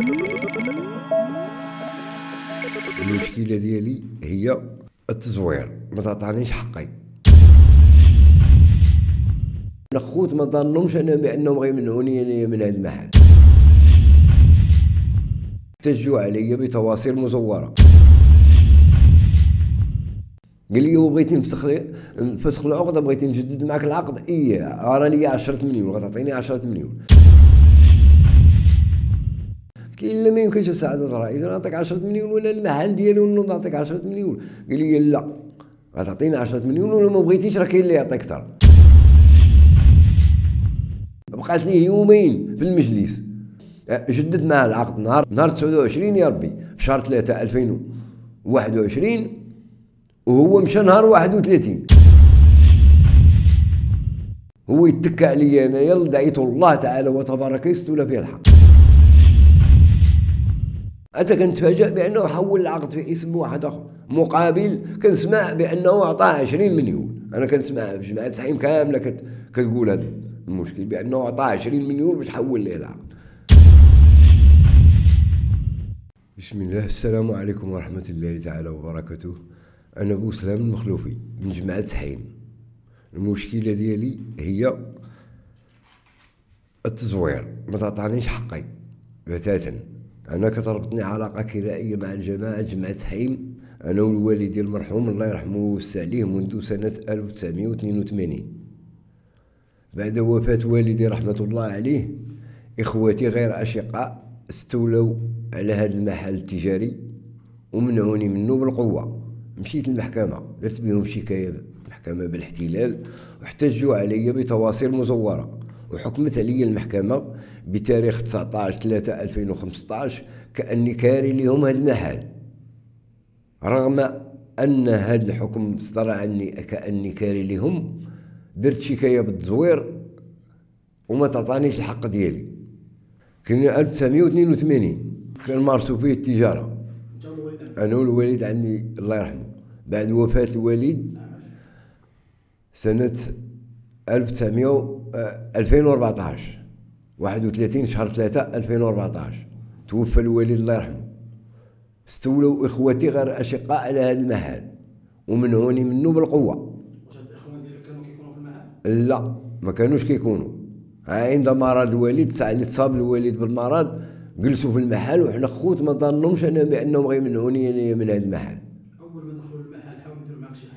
المشكلة ديالي هي التزوير، ما تعطانيش حقي. الخوت ما ظنهمش انا بانهم غيمنعوني انايا من هذا المحل، احتجوا عليا بتواصيل مزورة. قال لي بغيتي نفسخ العقدة، بغيتي نجدد معك العقد، راه ليا 10 مليون، غتعطيني 10 مليون. قال لي لا ما يمكنش سعادة الرئيس، انا نعطيك 10 مليون ولا المحل ديالي ونوض نعطيك 10 مليون. قال لي لا، غتعطيني 10 مليون ولا ما بغيتيش راه كاين اللي يعطيك اكثر. بقات لي يومين في المجلس، جدد معاه العقد نهار 29 يا ربي في شهر 3 2021، وهو مشى نهار 31. هو يتكى عليا انايا، دعيت الله تعالى وتبارك يستولى فيه الحق. حتى كنتفاجأ بانه حول العقد في اسم واحد اخر مقابل، كنسمع بانه اعطاه 20 مليون. انا كنسمع جماعه سحيم كامله كتقول هذا المشكل، بانه اعطاه 20 مليون باش حول ليه العقد. بسم الله، السلام عليكم ورحمه الله تعالى وبركاته. انا بوسلام المخلوفي من جماعه سحيم. المشكله ديالي هي التزوير، ما تعطانيش حقي بتاتا. انا كتربطني علاقه كرائيه مع جماعه سحيم، انا والوالد المرحوم الله يرحمه ويوسع عليه منذ سنه 1982. بعد وفاه والدي رحمه الله عليه، اخوتي غير اشقاء استولوا على هذا المحل التجاري ومنعوني منه بالقوه. مشيت للمحكمه، درت بهم شكايه المحكمه بالاحتلال، واحتجوا علي بتواصيل مزوره، وحكمت علي المحكمه بتاريخ 19/3/2015 كأني كاري لهم هذا المحل، رغم أن هذا الحكم صدر عني كأني كاري لهم. درت شكاية بالتزوير وما تعطانيش الحق ديالي. كان 1982 كنمارسوا فيه التجارة أنا والوالد عندي الله يرحمه. بعد وفاة الوالد سنة 2014 31 شهر 3 2014 توفى الوالد الله يرحمه. استولوا اخوتي غير اشقاء على هذا المحل ومنعوني منه بالقوه. واش هاد الاخوان ديالك كانوا كيكونوا في المحل؟ لا، ما كانوش كيكونوا. عند مرض الوالد، ساعه اللي تصاب الوالد بالمرض جلسوا في المحل، وحنا خوت ما ظنهمش انا بانهم غيمنعوني انايا من هذا المحل. اول ما دخلوا المحل حاولوا يديروا معاك شي حل؟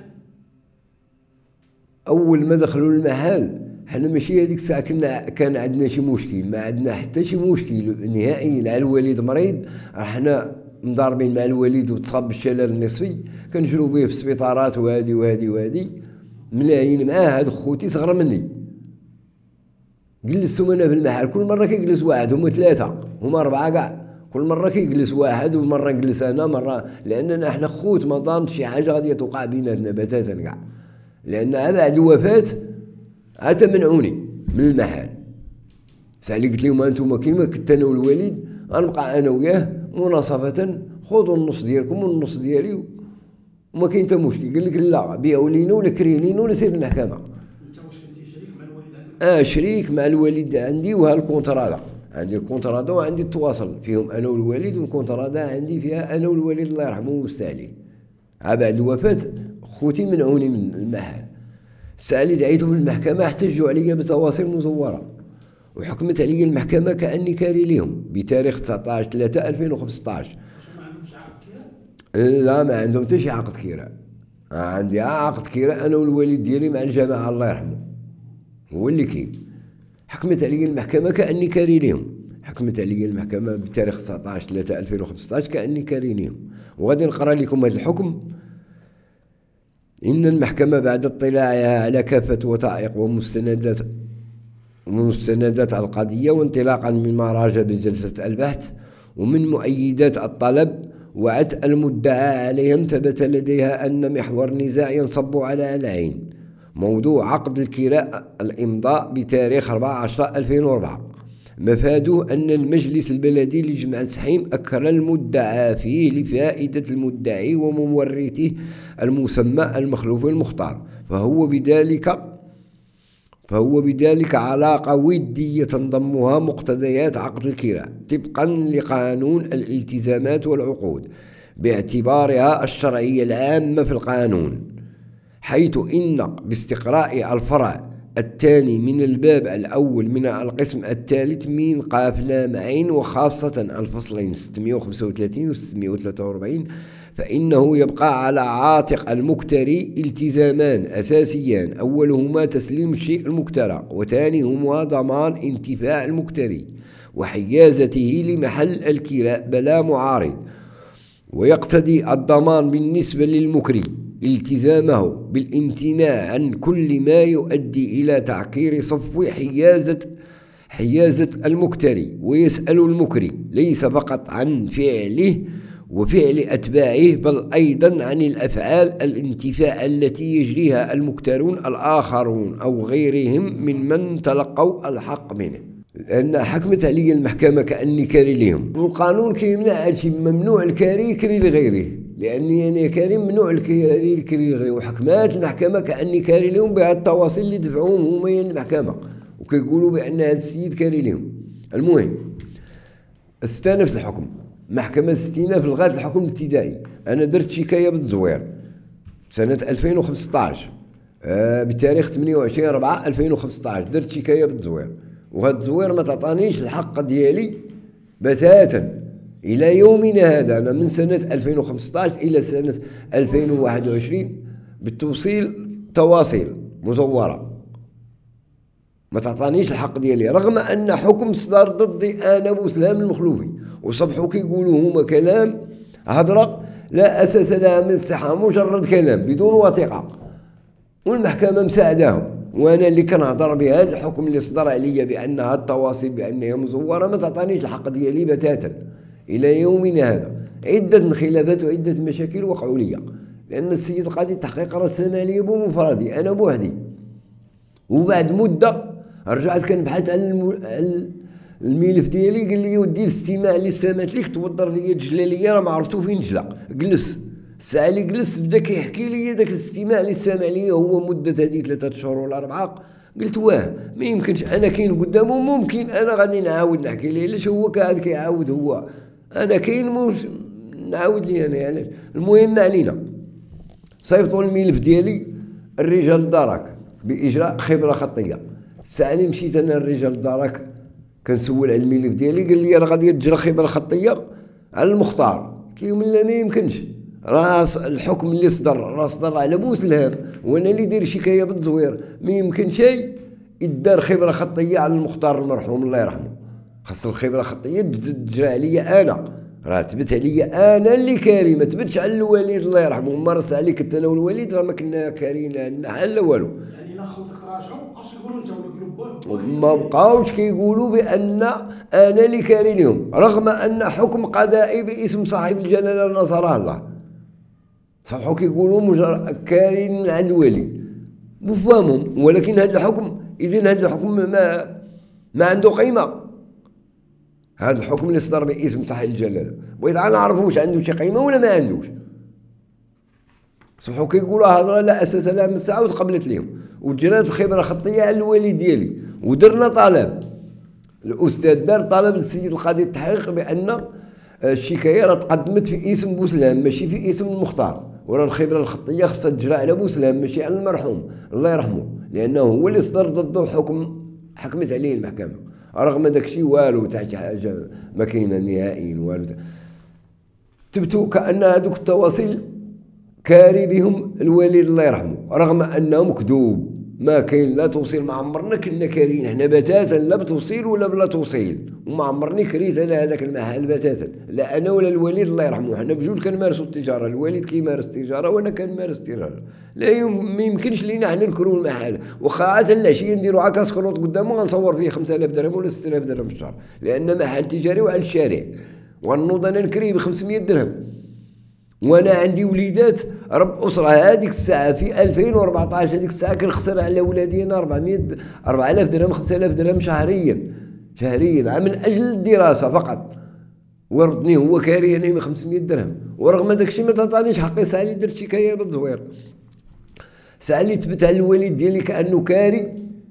اول ما دخلوا المحل حنا ماشي هذيك الساعه كان عندنا شي مشكل، ما عندنا حتى شي مشكل نهائيا. على الوالد مريض، حنا مضاربين مع الوالد وتصاب بالشلل النصفي، كنجرو به في السبيطارات وهادي ملايين معاه. هاد خوتي صغر مني، جلستهم انا في المحل. كل مره كيجلس واحد، هما 3 هما 4 كاع، كل مره كيجلس واحد ومره نجلس انا مره، لاننا احنا خوت ما ظنش شي حاجه غادي توقع بيناتنا بتاتا كاع. لان بعد الوفاه عاد منعوني من المحل. ساعة اللي قلت لهم انتم كيما كنت انا والوالد غنبقى انا وياه مناصفة، خذوا النص ديالكم والنص ديالي وما كاين حتى مشكل. قال لك لا، بيعوا لينا ولا كريه لينا ولا سير للمحكمة. انت واش كنتي شريك مع الوالد عندك؟ شريك مع الوالد عندي، وها الكونترادا عندي، الكونترادا وعندي التواصل فيهم انا والوالد، والكونترادا عندي فيها انا والوالد الله يرحمه ويوسع عليه. بعد الوفاة خوتي منعوني من المحل. الساعة اللي دعيتهم للمحكمة احتجوا علي بتواصيل مزورة، وحكمت علي المحكمة كأني كاري لهم بتاريخ 19/3/2015. ما عندهمش عقد كراء؟ لا، ما عندهم حتى شي عقد كراء. عندي عقد كراء انا والوالد ديالي مع الجماعة الله يرحمه، هو اللي كاين. حكمت علي المحكمة كأني كاري لهم، حكمت علي المحكمة بتاريخ 19/3/2015 كأني كاري لهم. وغادي نقرا لكم هذا الحكم. إن المحكمة بعد اطلاعها على كافة وثائق ومستندات القضية، وانطلاقا من مراجع بجلسة البحث ومن مؤيدات الطلب وعد المدعى عليهم، ثبت لديها أن محور النزاع ينصب على العين موضوع عقد الكراء الإمضاء بتاريخ 4/10/2004. مفاده أن المجلس البلدي لجماعة سحيم أكرر المدعى فيه لفائدة المدعي ومورثه المسمى المخلوف المختار، فهو بذلك فهو بذلك علاقة ودية تنضمها مقتضيات عقد الكراء طبقا لقانون الالتزامات والعقود باعتبارها الشرعية العامة في القانون، حيث إن باستقراء الفرع الثاني من الباب الأول من القسم الثالث من قاف لام عين وخاصة الفصلين 635 و 643 فإنه يبقى على عاتق المكتري التزامان أساسيان، أولهما تسليم الشيء المكترى، وثانيهما ضمان انتفاع المكتري وحيازته لمحل الكراء بلا معارض. ويقتضي الضمان بالنسبة للمكري التزامه بالامتناع عن كل ما يؤدي إلى تعكير صفو حيازة المكتري، ويسأل المكري ليس فقط عن فعله وفعل أتباعه بل أيضا عن الأفعال الانتفاع التي يجريها المكترون الآخرون أو غيرهم من تلقوا الحق منه. لأن حكمت علي المحكمة كأني كاري لهم، والقانون كيمنع هادشي، ممنوع الكاري يكري لغيره، لأني أنا كاري ممنوع الكاري يكري لغيره، وحكمات المحكمة كأني كاري لهم بهذه التواصل اللي دفعوهم هما المحكمة وكيقولوا بأن هذا السيد كاري لهم. المهم استأنفت الحكم، محكمة استئناف لغاية الحكم الابتدائي. أنا درت شكاية بالتزوير سنة 2015 بتاريخ 28/4/2015 درت شكاية بالتزوير، وهذا التزوير ما تعطانيش الحق ديالي بتاتا إلى يومنا هذا. أنا من سنة 2015 إلى سنة 2021 بالتوصيل تواصيل مزورة ما تعطانيش الحق ديالي، رغم أن حكم صدر ضدي أنا بوسلام المخلوفي، وصبحوا كيقولوا هما كلام هضرة لا أساس لها من الصحة، مجرد كلام بدون وثيقة، والمحكمة مساعداهم. وأنا اللي كنهضر بهذا الحكم اللي صدر عليا بأنها التواصل بأنها مزورة ما تعطانيش الحق ديالي بتاتا إلى يومنا هذا. عدة انخلافات وعدة مشاكل وقعوا لي، لأن السيد قاضي التحقيق رسلنا عليا بمفردي أنا بوحدي، وبعد مدة رجعت كنبحث عن الملف ديالي، قال لي ودي الاستماع اللي استمعت ليك توضر لي الجلاليه راه ما عرفتو فين جلا. جلس الساعه اللي جلس بدا كيحكي لي داك الاستماع اللي استمع لي هو مده هذه 3 شهور ولا 4. قلت واه ما يمكنش، انا كاين قدامه ممكن انا غادي نعاود نحكي ليه، علاش هو قاعد كيعاود هو انا كاين نعاود ليه انا علاش. المهم ما علينا، صيفطوا الملف ديالي الرجال الدرك باجراء خبره خطيه. الساعه اللي مشيت انا الرجال الدرك كنسول على الملف ديالي قال لي راه غادي تجرى خبره خطيه على المختار. قلت لهم لا ما يمكنش، راه الحكم اللي صدر راه صدر على بوسلام وانا اللي داير شكايه بالتزوير، ما يمكن شيء يدار خبره خطيه على المختار المرحوم الله يرحمه. خاص الخبره الخطيه تجرى عليا انا، راه تبت عليا انا اللي كاري، ما تبتش على الوالد الله يرحمه. مارس عليك انت انا والوالد راه ما كنا كاريين عندنا لا والو. يعني الا خلطك تراجعوا اش يقولوا انت ولا يقولوا ما بقاوش كيقولوا بان انا اللي كاري لهم، رغم ان حكم قضائي باسم صاحب الجلاله نصره الله صبحوا كيقولوا مجرد كارين من عند الوالد بفهمهم. ولكن هذا الحكم اذن هذا الحكم ما عنده قيمه. هذا الحكم اللي صدر باسم صاحب الجلاله بغيت انا نعرف واش عنده شي قيمه ولا ما عندوش. صبحوا كيقولوا هضره لا اساس لها من الساعه وتقبلت لهم، وجرات الخبره خطيه على الوالد ديالي. ودرنا طلب، الاستاذ دار طلب للسيد القاضي التحقيق بان الشكايه راه تقدمت في اسم بوسلام ماشي في اسم المختار، وراه الخبره الخطيه خصها تجرى على بوسلام ماشي على المرحوم الله يرحمه، لانه هو اللي صدر ضده حكم حكمت عليه المحكمه، رغم داكشي والو تاع شي حاجه ما كاينه نهائيا والو. تبتو كان هذوك التواصل كاري بهم الوالد الله يرحمه، رغم انهم كذوب، ما كاين لا توصيل، ما عمرنا كنا كارين حنا بتاتا لا بتوصيل ولا بلا توصيل، وما عمرني كريت انا هذاك المحل بتاتا، لا انا ولا الوالد الله يرحمه، حنا بجوج كنمارسوا التجاره، الوالد كيمارس التجاره وانا كنمارس التجاره. لا ما يمكنش لينا حنا نكروا المحل، واخا عاد العشيه نديروا عا كاسكروط قدامه غنصور فيه 5000 درهم ولا 6000 درهم في الشهر، لان محل تجاري وعلى الشارع، ونوض انا نكري ب 500 درهم. وانا عندي وليدات رب اسره. هذيك الساعه في 2014 هذيك الساعه كنخسر على ولادي انا 4000 درهم 5000 درهم شهريا من اجل الدراسه فقط، وردني هو كاري انا 500 درهم، ورغم داك الشيء ما تعطانيش حقي. ساعه اللي درت شكايه بالتزوير، ساعه اللي تبت على الوالد ديالي كانه كاري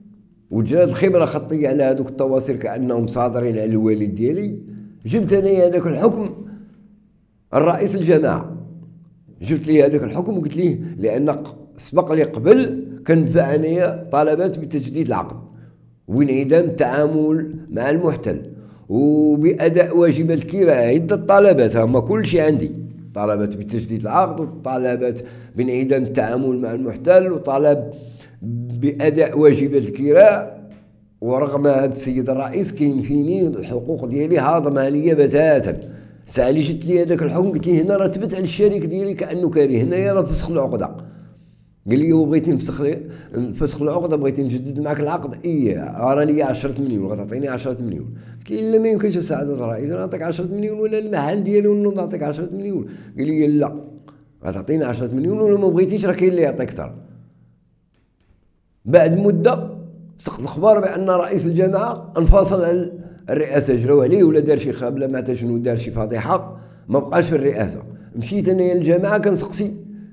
وجات الخبره خطيه على هذوك التواصل كانهم صادرين على الوالد ديالي. جبت انايا هذاك الحكم الرئيس الجماعه، جبت لي هذاك الحكم وقلت ليه لان سبق لي قبل كندفع انايا طلبات بتجديد العقد وانعدام التعامل مع المحتل وباداء واجبات الكراء. عده طلبات هما كل شيء عندي، طلبات بتجديد العقد وطلبات بانعدام التعامل مع المحتل وطلب باداء واجبات الكراء. ورغم هذا السيد الرئيس كاين فيني الحقوق ديالي هاضمه ليا بتاتا. ساعه اللي جبت لي هذاك الحكم قلت لي هنا راه تبت على الشريك ديالي كانه كاري، هنايا راه فسخ العقده. قال لي بغيتي نفسخ العقده، بغيتي نجدد معك العقد، راه لي 10 مليون غتعطيني 10 مليون. قلت لي لا ما يمكنش سعاده الرئيس نعطيك 10 مليون ولا المحل ديالي ونعطيك 10 مليون. قال لي لا غتعطيني 10 مليون ولا ما بغيتيش راه كاين اللي يعطيك اكثر. بعد مده سقط الخبر بان رئيس الجماعه انفصل عن الرئاسه، جراو عليه ولا دار شي خابله ما عرفت شنو دار، شي فضيحه ما بقاش في الرئاسه. مشيت انايا للجماعه كنسقسي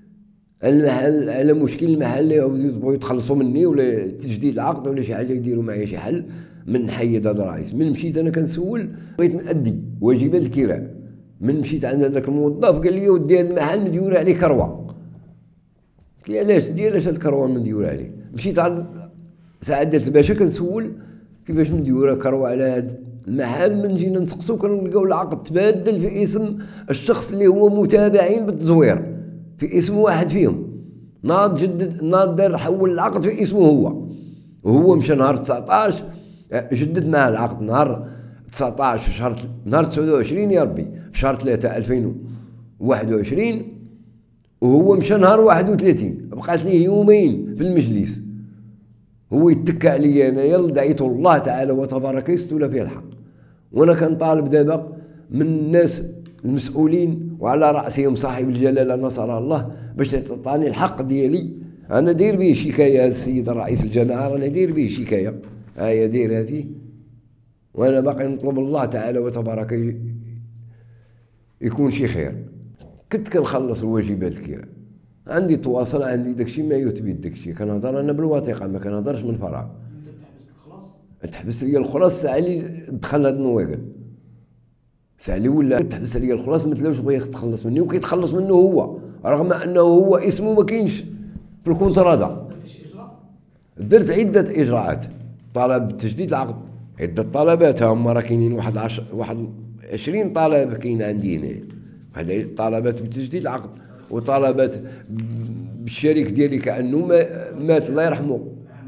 المحل على مشكل المحل يبغوا يتخلصوا مني ولا تجديد العقد ولا شي حاجه يديروا معايا شي حل من نحيد هذا الرئيس. من مشيت انا كنسول بغيت نادي واجبات الكراء، من مشيت عند هذاك الموظف قال لي ودي هذا المحل مديور عليه كروه. قلت له علاش ديال علاش هاد الكروه مديور عليه؟ مشيت عند سعادة الباشا كنسول كيفاش مديوره كروه على هذا المحل. من جينا نسقسو كنلقاو العقد تبادل في اسم الشخص اللي هو متابعين بالتزوير في اسم واحد فيهم. ناض جدد، ناض دار حول العقد في اسمه هو، وهو مشى نهار 19 جدد معاه العقد نهار 19 في شهر نهار 29 يا ربي في شهر 3 2021، وهو مشى نهار 31. بقات ليه يومين في المجلس هو يتكى عليا انايا. دعيت الله تعالى وتبارك يستولى فيه الحق. وانا كنطالب دابا من الناس المسؤولين وعلى راسهم صاحب الجلاله نصر الله باش تعطاني الحق ديالي. انا داير به شكايه، هذا السيد الرئيس الجماعه رانا داير به شكايه، هيا دايرها فيه. وانا باقي نطلب الله تعالى وتبارك يكون شي خير. كنت كنخلص الواجبات الكراء، عندي تواصل، عندي داكشي ما يثبت داكشي، كنهضر انا بالوثيقه ما كنهضرش من فراغ. تحبس لي الخلاص الساعه اللي دخل هاد النواقل، الساعه اللي ولا تحبس لي الخلاص ما تلاوش بغى يتخلص مني وكيتخلص منه هو، رغم انه هو اسمه ما كاينش في الكونترادا. درت عده اجراءات، طلب تجديد العقد، عده طلبات هما راه كاينين واحد 20 طلب كاين عندي هنا، واحد طلبات بتجديد العقد وطلبات بالشريك ديالي كانه مات الله يرحمه.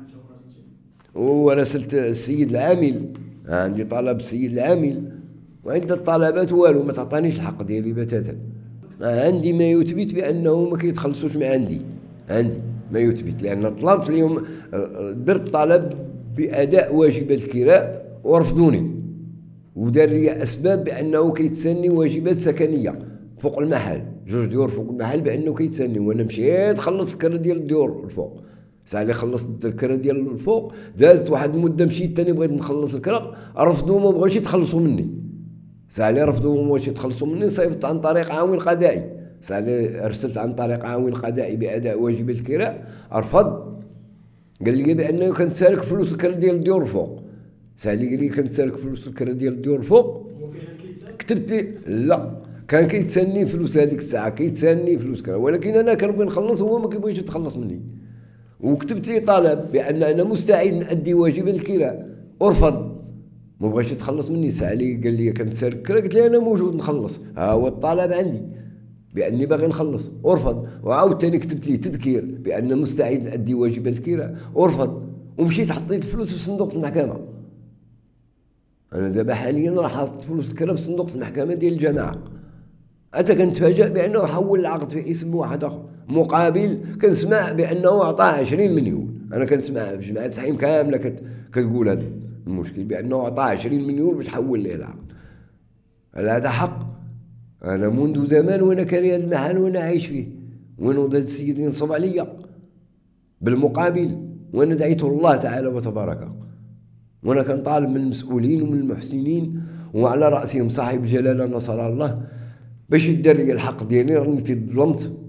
ورسلت السيد العامل، عندي طلب السيد العامل وعدة طلبات والو ما تعطانيش الحق ديالي بتاتا. عندي ما يثبت بانه ما كيتخلصوش من عندي ما يثبت، لان طلبت اليوم درت طلب باداء واجبات الكراء ورفضوني ودار لي اسباب بانه كيتسني واجبات سكنيه فوق المحل، 2 ديور فوق المحل بانه كيتسني. وانا مشيت خلصت الكرا ديال الديور الفوق. ساعه اللي خلصت الكرا ديال الفوق دازت واحد المده، مشيت ثاني بغيت نخلص الكرا، رفضوا ما بغاوش يتخلصوا مني. ساعه اللي رفضوا ما بغاوش يتخلصوا مني صيفط عن طريق عاون قضائي، ساعه اللي ارسلت عن طريق عاون قضائي باداء واجبات الكراء رفض، قال لي بانه كنتسالك فلوس الكرا ديال الديور الفوق. ساعه اللي قال لي كنتسالك فلوس الكرا ديال الديور الفوق كتبت لي لا، كان كيتسني فلوس هذيك الساعه، كيتسني فلوس كرا، ولكن انا كنبغي نخلص هو ما كيبغيش يتخلص مني. وكتبت لي طلب بان انا مستعد نادي واجبات الكراء ورفض، ما بغاش يتخلص مني. الساعه اللي قال لي كنتسالك كرا قلت له انا موجود نخلص، ها هو الطلب عندي باني باغي نخلص ورفض. وعاود ثاني كتبت لي تذكير بان مستعد نادي واجبات الكراء ورفض، ومشيت حطيت الفلوس في صندوق المحكمه. انا دابا حاليا راه حاطط فلوس الكراء في صندوق المحكمه ديال الجماعه. حتى كنتفاجأ بانه حول العقد في اسم واحد اخر، مقابل كنسمع بانه اعطاه 20 مليون. انا كنسمع في جماعه سحيم كامله كتقول هذا المشكل بانه اعطاه 20 مليون باش حول ليه العقد. هل هذا حق؟ انا منذ زمان وانا كاري هذا المحل وانا عايش فيه، ونوض هذا السيد ينصب عليا بالمقابل، وانا دعيت الله تعالى وتبارك. وانا كنطالب من المسؤولين ومن المحسنين وعلى راسهم صاحب الجلاله نصر الله باش يدير لي الحق ديالي، راني كظلمت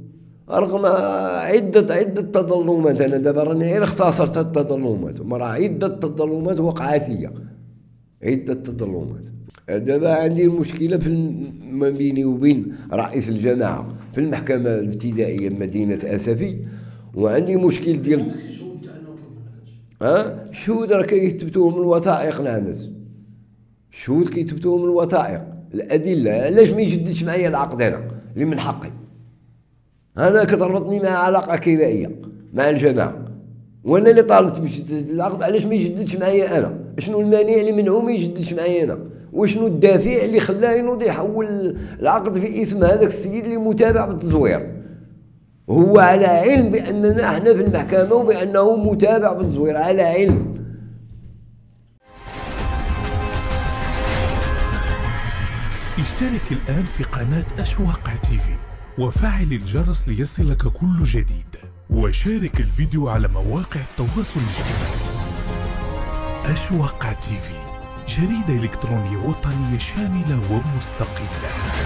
رغم عدة تظلمات. أنا دابا راني غير اختصرت التظلمات، راه عدة تظلمات وقعت لي، عدة تظلمات. دابا عندي المشكلة ما بيني وبين رئيس الجماعة في المحكمة الابتدائية مدينة أسفي، وعندي مشكل ديال الشهود راه كيثبتوهم من الوثائق العناس، الشهود كيثبتوهم من الوثائق الأدلة. علاش ما يجددش معايا العقد أنا اللي من حقي؟ أنا كتربطني مع علاقة كرائية مع الجماعة، وأنا اللي طالبت بجدد العقد، علاش ما يجددش معايا أنا؟ شنو المانع اللي منعو ما يجددش معايا أنا؟ وشنو الدافع اللي خلاه ينوض يحول العقد في اسم هذاك السيد اللي متابع بالتزوير؟ هو على علم بأننا احنا في المحكمة وبأنه متابع بالتزوير، على علم. اشترك الآن في قناة أشواق تيفي وفعل الجرس ليصلك كل جديد، وشارك الفيديو على مواقع التواصل الاجتماعي. أشواق تيفي، جريدة إلكترونية وطنية شاملة ومستقلة.